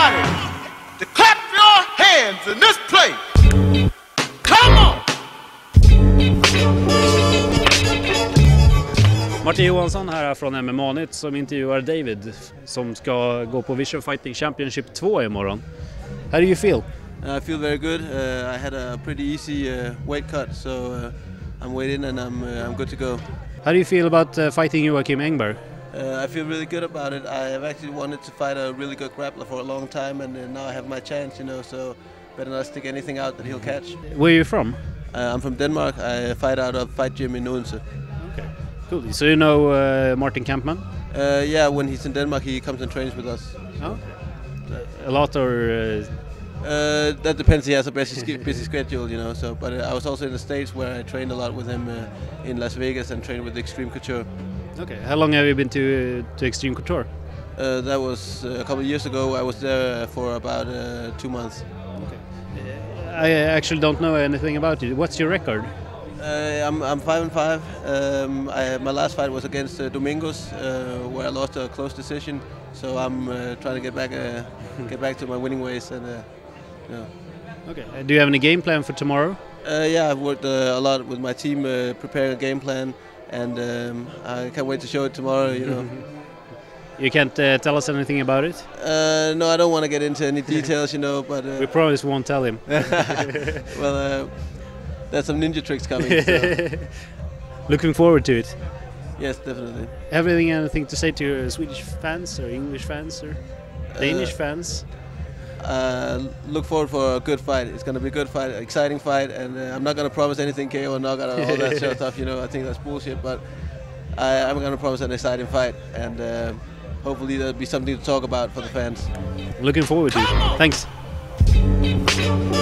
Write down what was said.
everybody to clap your hands in this place. Come on! Martin Johansson här från MMA-nytt som intervjuar David som ska gå på Vision Fighting Championship 2 imorgon. How do you feel? I feel very good. I had a pretty easy weight cut, so I'm weighed in and I'm good to go. How do you feel about fighting Joakim Engberg? I feel really good about it. I have actually wanted to fight a really good grappler for a long time, and now I have my chance, you know, so better not stick anything out that he'll catch. Where are you from? I'm from Denmark. I fight out of Fight Gym in Odense. Okay, cool. So you know Martin Kampmann? Yeah, when he's in Denmark, he comes and trains with us. Oh. A lot or... That depends. He has a busy schedule, you know. So, but I was also in the States where I trained a lot with him in Las Vegas and trained with Extreme Couture. Okay. How long have you been to Extreme Couture? That was a couple of years ago. I was there for about 2 months. Okay. I actually don't know anything about it. What's your record? I'm 5-5. My last fight was against Domingos, where I lost a close decision. So I'm trying to get back to my winning ways and. Okay. Do you have any game plan for tomorrow? Yeah, I've worked a lot with my team preparing a game plan, and I can't wait to show it tomorrow. You know. You can't tell us anything about it? No, I don't want to get into any details, you know. But we promise we won't tell him. Well, there's some ninja tricks coming. So. Looking forward to it. Yes, definitely. Anything to say to your Swedish fans or English fans or Danish fans? Look forward for a good fight. It's going to be a good fight, exciting fight, and I'm not going to promise anything KO or knockout or all that sort of stuff. You know, I think that's bullshit. But I'm going to promise an exciting fight, and hopefully there'll be something to talk about for the fans. Looking forward to it. Thanks.